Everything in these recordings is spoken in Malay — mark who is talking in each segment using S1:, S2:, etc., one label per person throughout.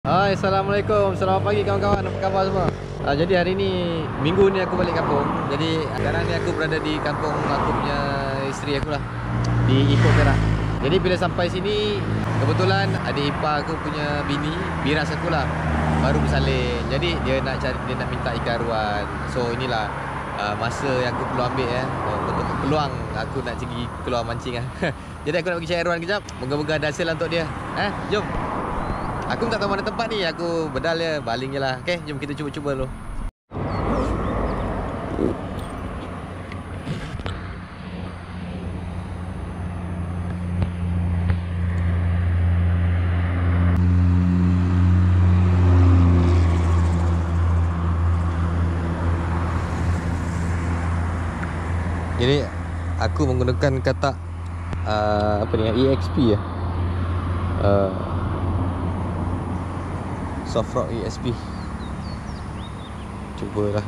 S1: Hai, Assalamualaikum. Selamat pagi kawan-kawan. Apa khabar semua? Jadi hari ni, minggu ni aku balik kampung. Jadi sekarang ni aku berada di kampung aku punya isteri aku lah, di Ipoh Perak. Jadi bila sampai sini, kebetulan adik ipar aku punya bini, biras aku lah, baru bersalin. Jadi dia nak minta ikan aruan. So inilah masa yang aku perlu ambil untuk peluang aku nak pergi keluar mancing lah. Jadi aku nak pergi cari aruan kejap. Moga-moga ada hasil lah untuk dia. Jom. Aku tak tahu mana tempat ni. Aku bedal je, baling je lah. Okay, jom kita cuba-cuba dulu. Jadi aku menggunakan katak apa ni, EXP ya. Soft Rock EXP. Cubalah.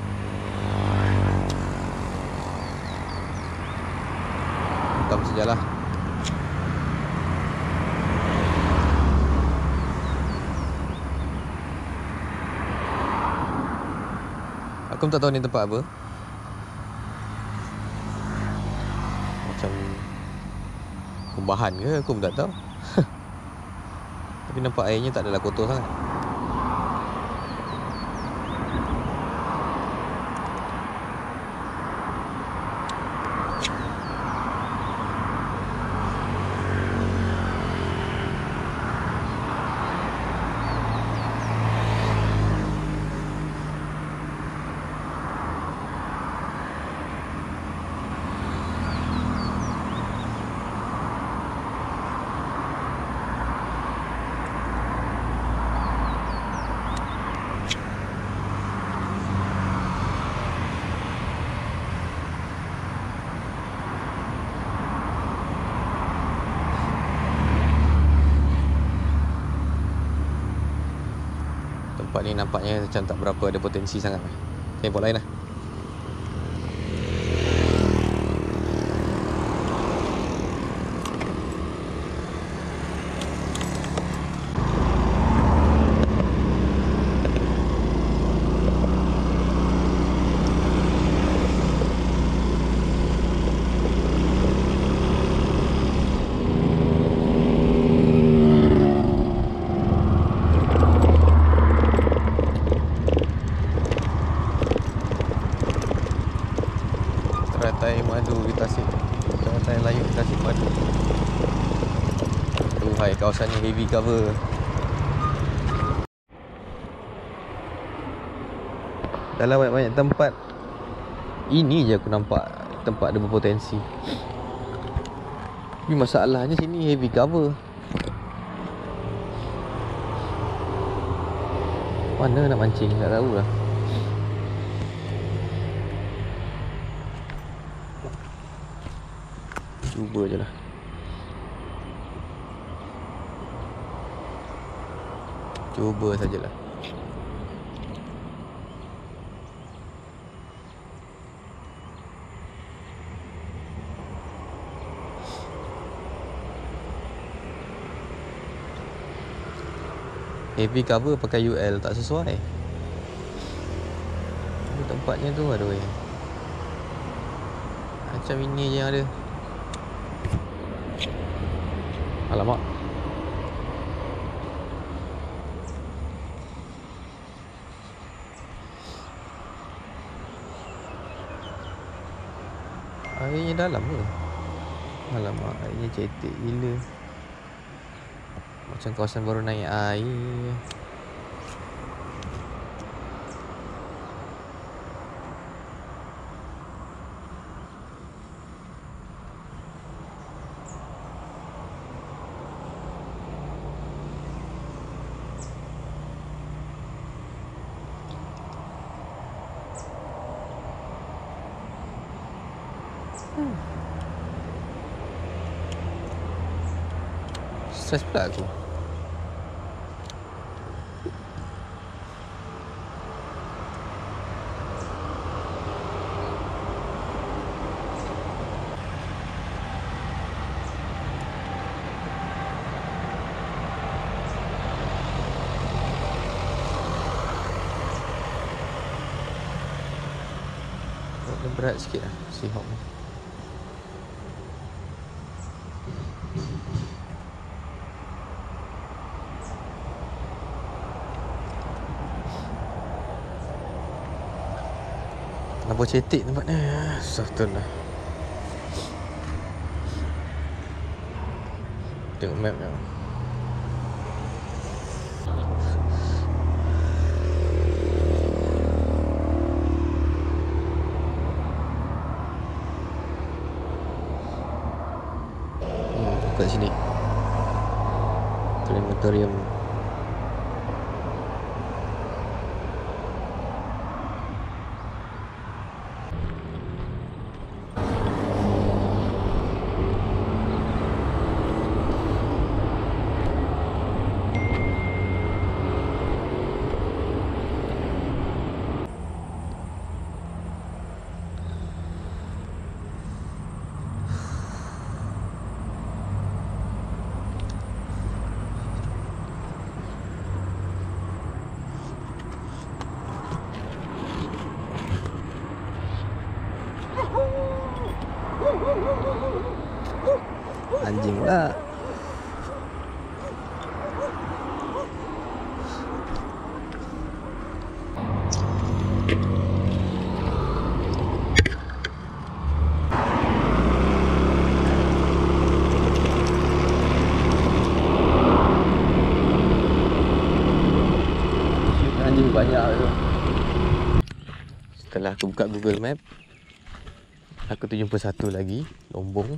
S1: Bukan sajalah. Aku tak tahu ni tempat apa. Macam kumbahan ke, aku pun tak tahu. Tapi nampak airnya tak adalah kotor sangat. Tempat ni nampaknya macam tak berapa ada potensi sangat. Tengok lain lah. Teratai madu di Tasik. Teratai layu di Tasik Madu. Tuhai, kawasan ni heavy cover. Dalam banyak-banyak tempat, ini je aku nampak tempat ada berpotensi. Tapi masalahnya sini heavy cover. Mana nak mancing, tak tahu lah. Cuba je lah. Cuba sajalah. Heavy cover pakai UL tak sesuai. Ini tempatnya tu, aduh. Macam ini je yang ada. Alamak. Airnya dalam ke? Alamak, airnya cetek gila. Macam kawasan baru naik air. Stres pula aku. Dia berat sikit lah Seahawk ni. Nampak cetek tempat ni. Susah betul lah. Tengok map ni. Kat sini Planetarium. Anjing pula. Anjing banyak tu. Setelah aku buka Google Map, aku terjumpa satu lagi, Lombong.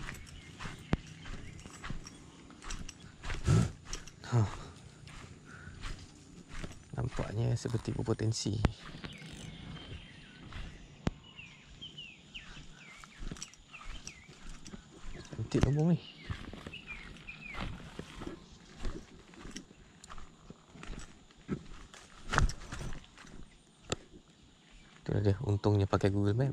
S1: Nampaknya seperti berpotensi. Cantik Lombong ni. Itulah dia, untungnya pakai Google Map.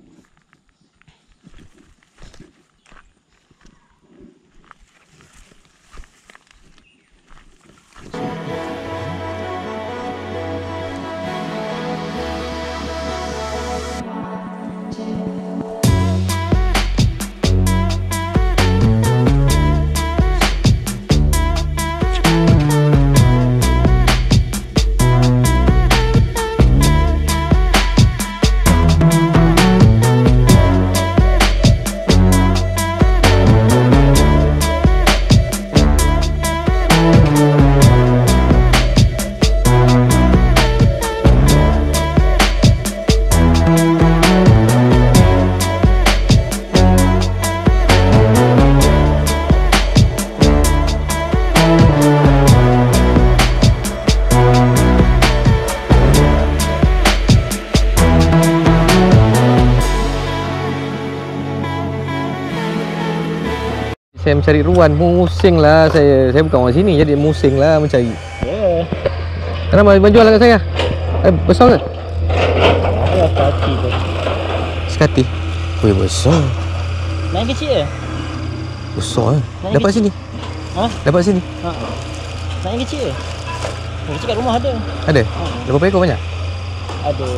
S1: Saya mencari ruan, musing lah saya. Saya bukan orang sini, jadi musing lah mencari. Kenapa menjual kat saya? Besar ke?
S2: Sekati tu.
S1: Sekati? Weh, besar.
S2: Main kecil je?
S1: Besar dapat sini?
S2: Ha?
S1: Dapat sini?
S2: Ha. Main kecil je? Main kecil kat rumah ada.
S1: Ada? Ada berapa ekor banyak?
S2: Ada.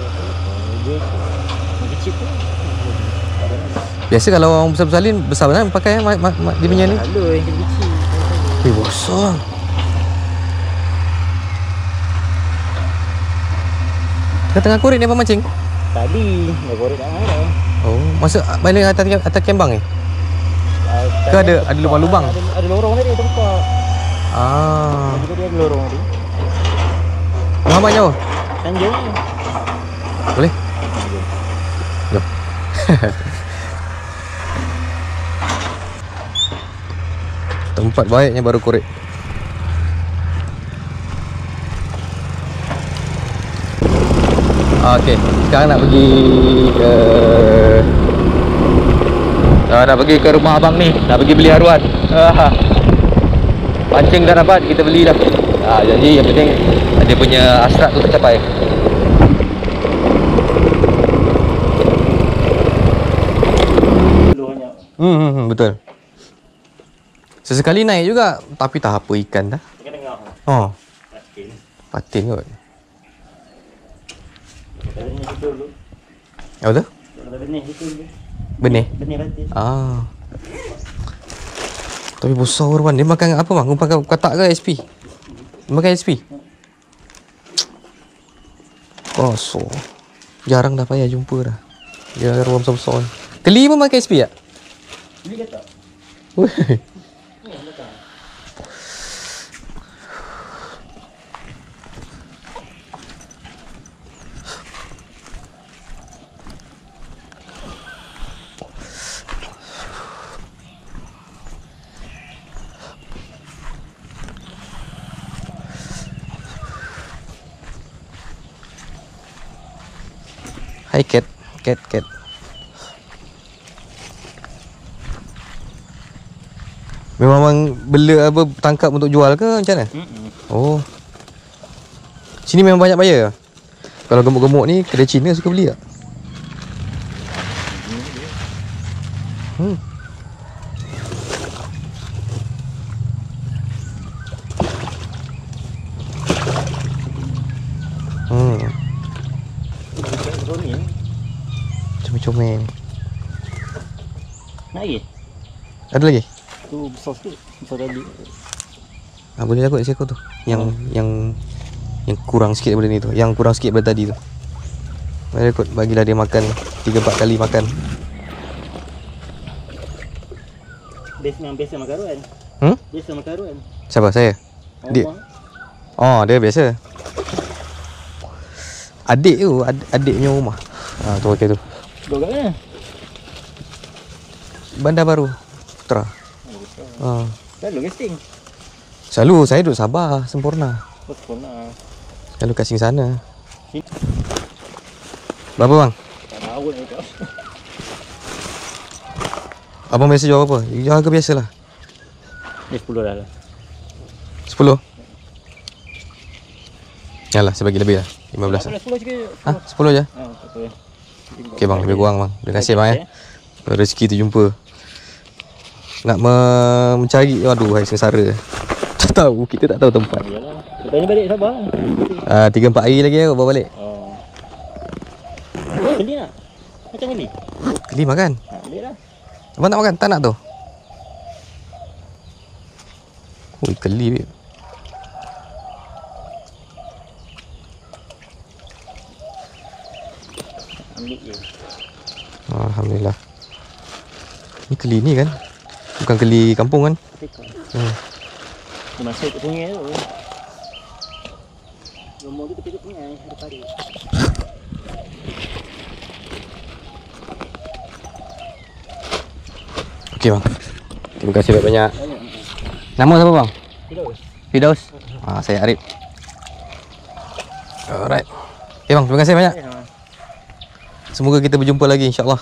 S2: Main kecil tu.
S1: Biasa kalau orang besar-besar salin, besar benar pakai dia punya ni.
S2: Ada yang kecil.
S1: Weh, besar. Tengah korek ni apa mancing?
S2: Tadi dah korek dah marah.
S1: Oh, masa balik atas kembang ni? Ke ada lubang-lubang?
S2: Ada lorong tadi tempat.
S1: Ah.
S2: Tadi ada lorong tadi.
S1: Berapa jauh?
S2: Tanjung.
S1: Boleh? Jom. Tempat baiknya baru korek. Okey, sekarang nak pergi ke nak pergi ke rumah abang ni, nak pergi beli haruan. Pancing dah dapat, kita belilah. Jadi yang penting dia punya hasrat tu tercapai. Betul. Sesekali naik juga, tapi tak apa ikan dah.
S2: Ikan tengok.
S1: Oh,
S2: Patin.
S1: patin kot.
S2: Tadi ni dulu.
S1: Apa tu?
S2: Kalau benih itu.
S1: Benih?
S2: Benih batis.
S1: Ah. Tapi besar Wan. Dia makan apa bang? Makan katak ke SP? Dia makan SP? Oh, so. Jarang dah payah jumpa dah. Dia ruam besar-besar. Keli pun makan SP tak?
S2: Ini kata.
S1: Weh. Hai cat. Memang bang bela apa tangkap untuk jual ke macam mana? Oh. Sini memang banyak buyer. Kalau gemuk-gemuk ni kedai Cina suka beli tak? Comel-comel.
S2: Nak lagi?
S1: Ada lagi?
S2: Tu besar sikit. Besar tadi.
S1: Boleh lah kot seekor tu. Yang kurang sikit daripada ni tu. Yang kurang sikit daripada tadi tu. Boleh kot bagilah dia makan 3-4 kali makan.
S2: Biasa makan ruan. Biasa makan ruan.
S1: Siapa? Saya? Dia? Oh, dia biasa. Adik tu, adiknya rumah. Tu okey tu.
S2: Dua kat mana?
S1: Bandar Baru Putra.
S2: Selalu casting.
S1: Selalu saya duduk Sabah, Sempurna.
S2: Sempurna.
S1: Selalu casting sana. Berapa bang?
S2: Tak tahu nak cakap.
S1: Abang biasa jual apa? Jual harga biasa lah.
S2: Ni 10 dah lah.
S1: 10? Yalah, saya bagi lebih lah. 15 lah.
S2: 10 sikit.
S1: 10 je?
S2: Tak apa.
S1: Okey bang, lebih kurang bang. Terima kasih bang ya. Rezeki tu jumpa. Nak mencari, aduh hai sengsara. Tak tahu, kita tak tahu tempat.
S2: Yalah. Lepas ni balik Sabah.
S1: 3-4 hari lagi bawa balik.
S2: Beli nak? Macam beli?
S1: Beli makan.
S2: Beli lah.
S1: Abang nak makan? Tak nak tu? Ui, keli babe.
S2: Ambil je.
S1: Alhamdulillah. Ni keli ni kan? Bukan keli kampung kan?
S2: Dia masuk ke sungai tu. Rumah tu tepi sungai, ada parit.
S1: Okey bang. Terima kasih banyak-banyak. Nama siapa bang? Firdaus. Saya Arif. Alright. Okey bang, terima kasih banyak. Semoga kita berjumpa lagi insya-Allah.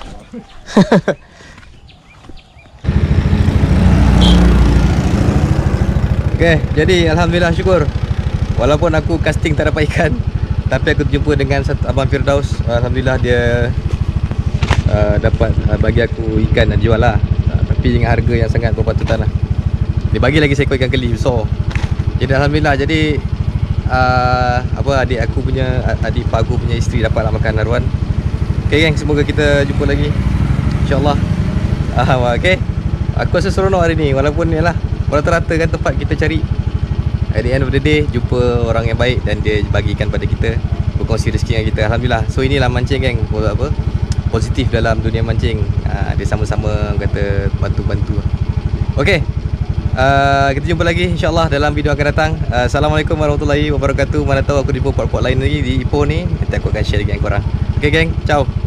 S1: Okey, jadi alhamdulillah syukur. Walaupun aku casting tak dapat ikan, tapi aku berjumpa dengan Abang Firdaus. Alhamdulillah dia dapat bagi aku ikan dan jual lah. Tapi dengan harga yang sangat berpatutan lah. Dia bagi lagi seekor ikan keli besar. Jadi alhamdulillah. Jadi adik pak aku punya isteri dapatlah makan haruan. Okay geng, semoga kita jumpa lagi InsyaAllah. Okay, aku rasa seronok hari ni. Walaupun ni lah rata-rata kan tempat kita cari, at the end of the day jumpa orang yang baik dan dia bagikan pada kita, berkongsi rezeki dengan kita. Alhamdulillah. So inilah mancing geng, positif dalam dunia mancing. Dia sama-sama kata bantu-bantu. Okay, kita jumpa lagi insyaAllah dalam video akan datang. Assalamualaikum warahmatullahi wabarakatuh. Mana tahu aku jumpa pot-pot lain lagi di Ipoh ni, nanti aku akan share dengan korang. Okay geng, ciao.